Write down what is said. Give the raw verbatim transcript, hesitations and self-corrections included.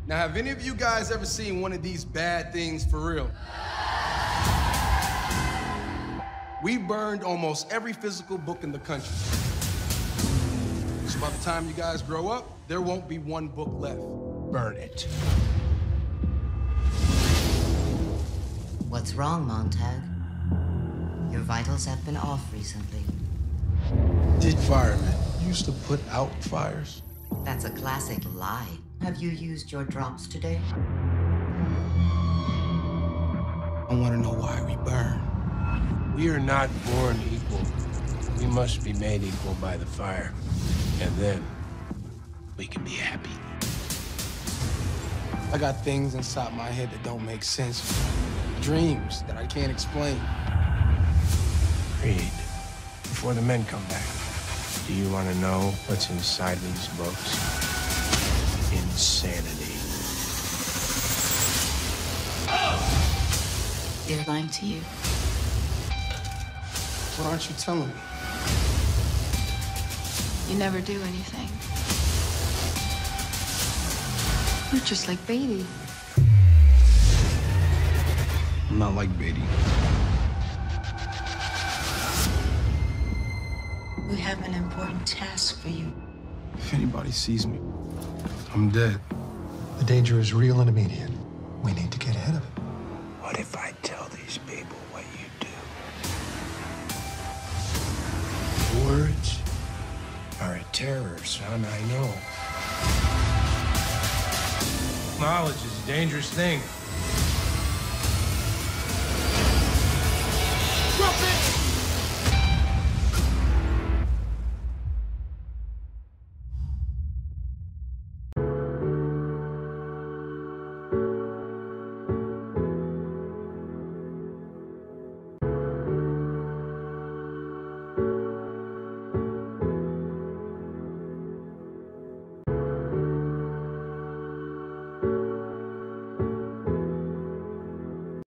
Now, have any of you guys ever seen one of these bad things for real? We burned almost every physical book in the country. So by the time you guys grow up, there won't be one book left. Burn it. What's wrong, Montag? Your vitals have been off recently. Did firemen used to put out fires? That's a classic lie. Have you used your drops today? I want to know why we burn. We are not born equal. We must be made equal by the fire. And then we can be happy. I got things inside my head that don't make sense. Dreams that I can't explain. Reed, before the men come back, do you want to know what's inside these books? Insanity. They're lying to you. What aren't you telling me? You never do anything. You're just like Beatty. I'm not like Beatty. We have an important task for you. If anybody sees me, I'm dead. The danger is real and immediate. We need to get ahead of it. What if I tell these people what you do? Words are a terror, son, I know. Knowledge is a dangerous thing. Drop it!